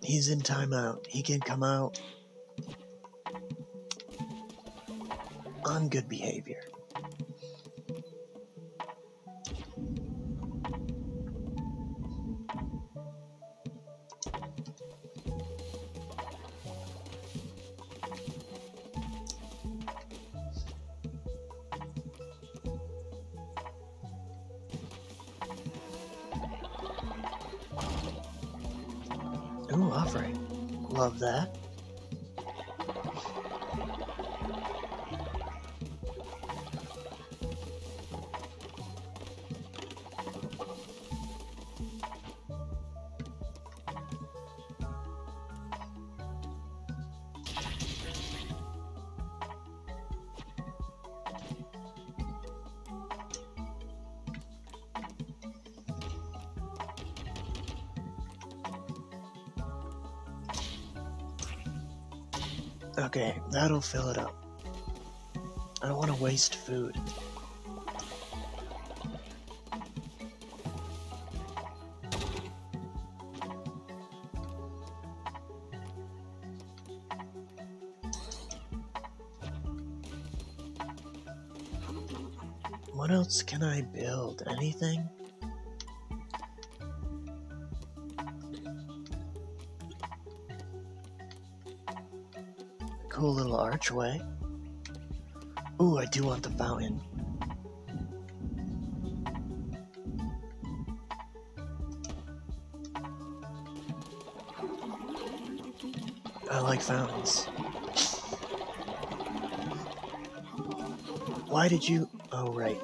He's in timeout. He can come out on good behavior. Ooh, offering. Love that. Okay, that'll fill it up. I don't want to waste food. What else can I build? Anything? Cool little archway. Ooh, I do want the fountain. I like fountains. Why did you... Oh, right.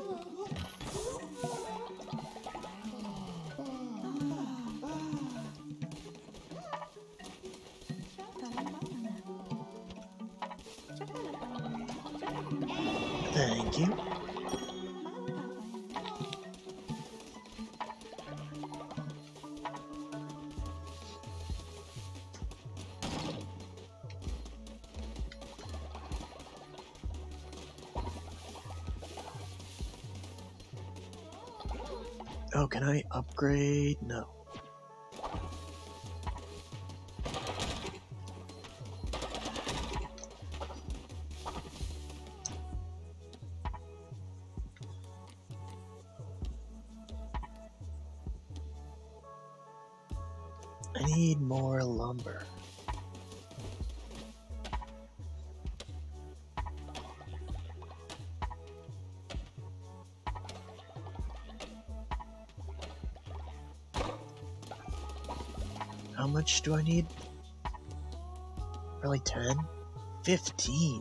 Thank you. Oh, can I upgrade? No. I need more lumber. How much do I need? Probably 10? 15?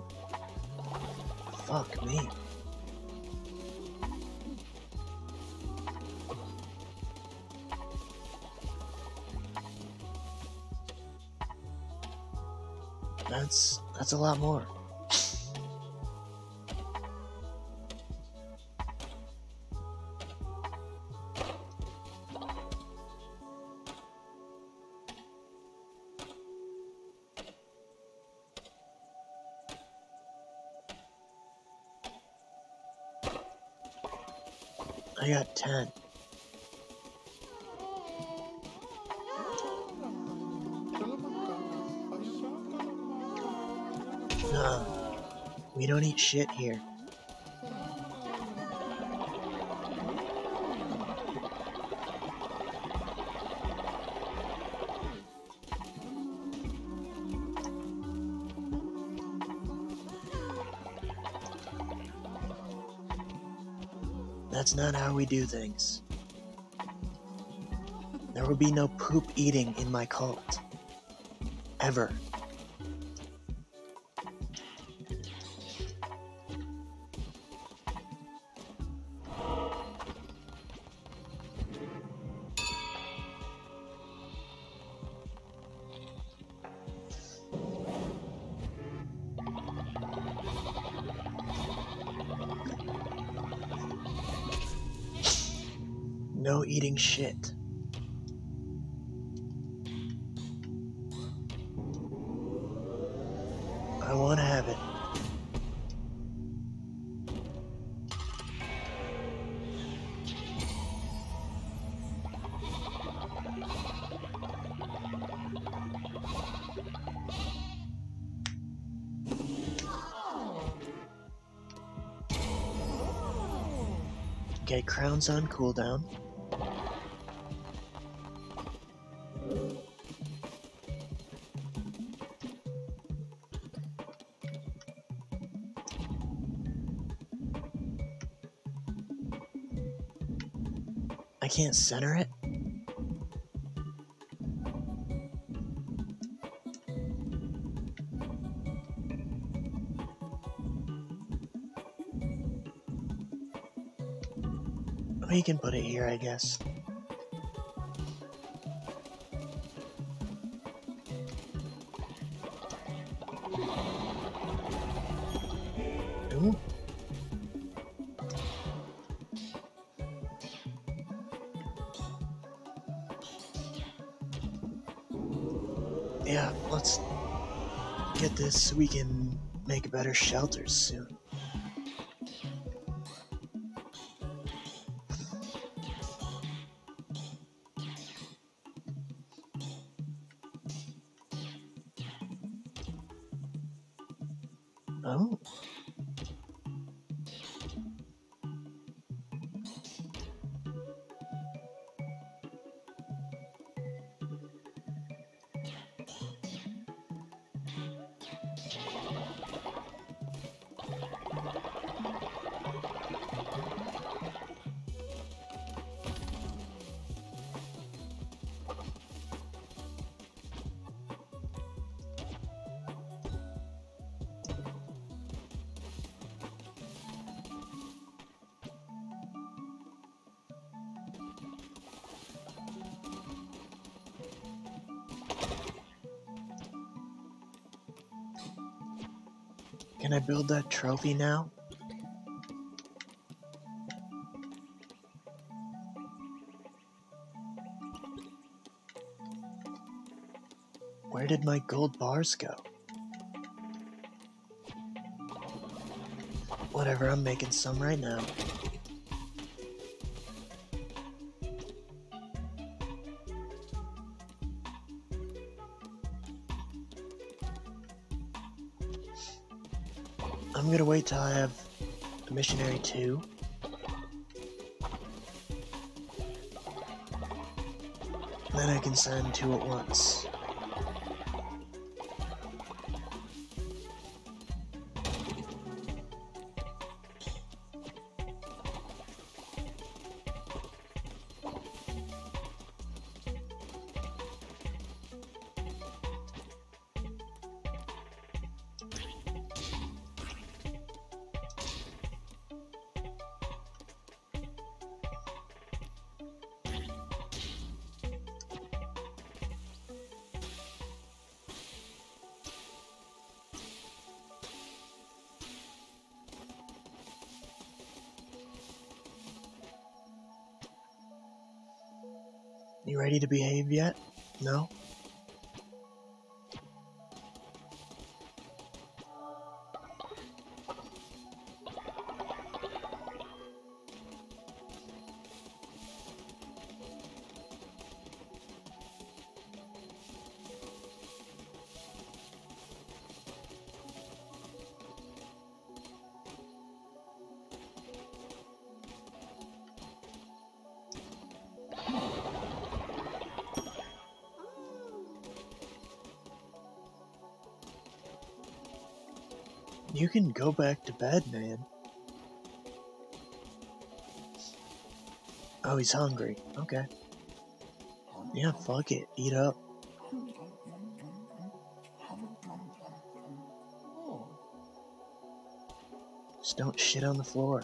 Fuck me. That's a lot more. I got 10. We don't eat shit here. That's not how we do things. There will be no poop eating in my cult. Ever. No eating shit. I want to have it. Okay, crown's on cooldown. I can't center it? We can put it here, I guess. Ooh. Yeah, let's get this so we can make better shelters soon. Oh. Can I build that trophy now? Where did my gold bars go? Whatever, I'm making some right now. I'm gonna wait till I have the missionary 2. Then I can send 2 at once. You ready to behave yet? No? You can go back to bed, man. Oh, he's hungry. Okay. Yeah, fuck it. Eat up. Just don't shit on the floor.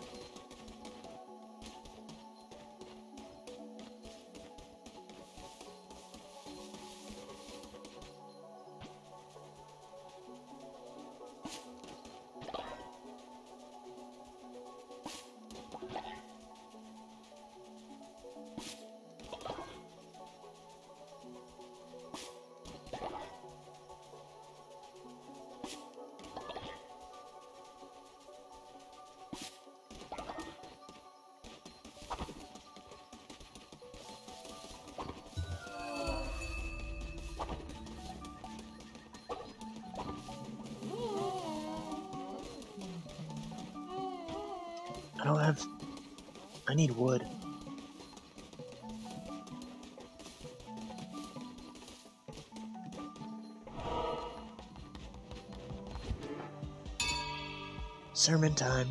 I need wood. Sermon time.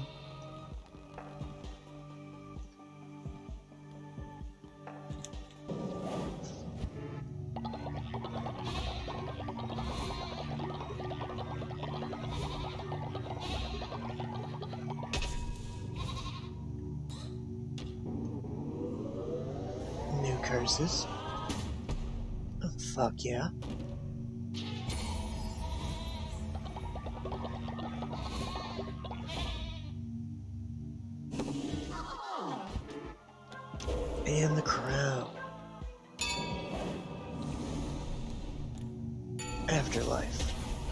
New curses. Oh, fuck yeah. And the crown. Afterlife.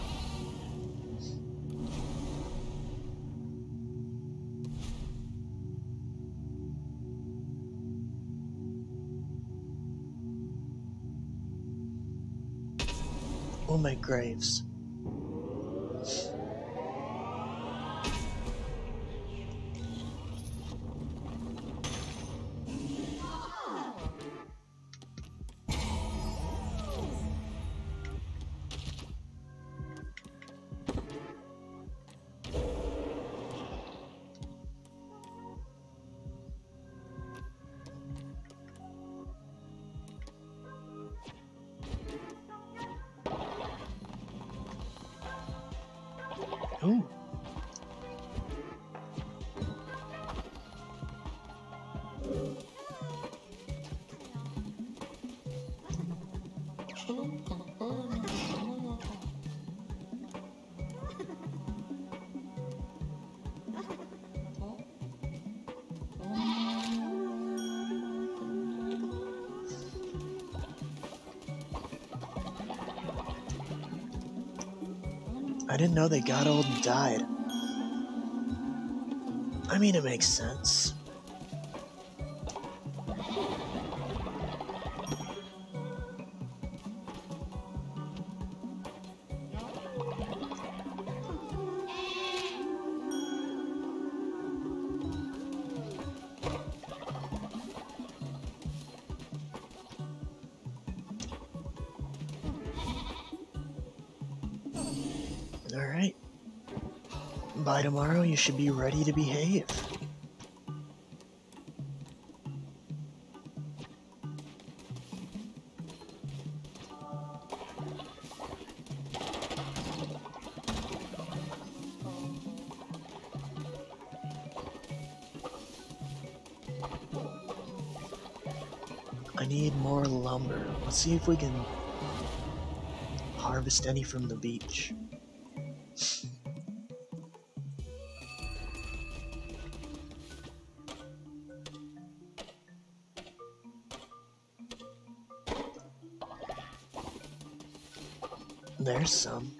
We'll make graves. Ooh. I didn't know they got old and died. I mean, it makes sense. Alright. By tomorrow, you should be ready to behave. I need more lumber. Let's see if we can harvest any from the beach. There's some.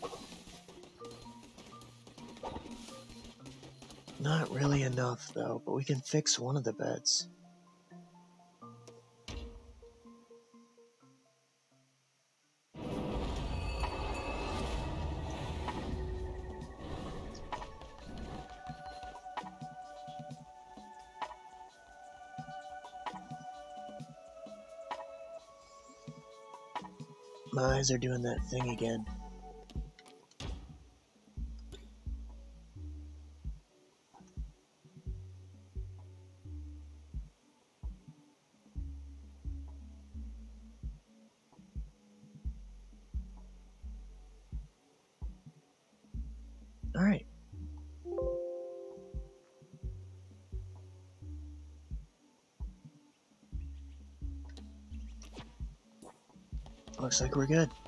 Not really enough though, but we can fix one of the beds. My eyes are doing that thing again. Alright. Looks like we're good.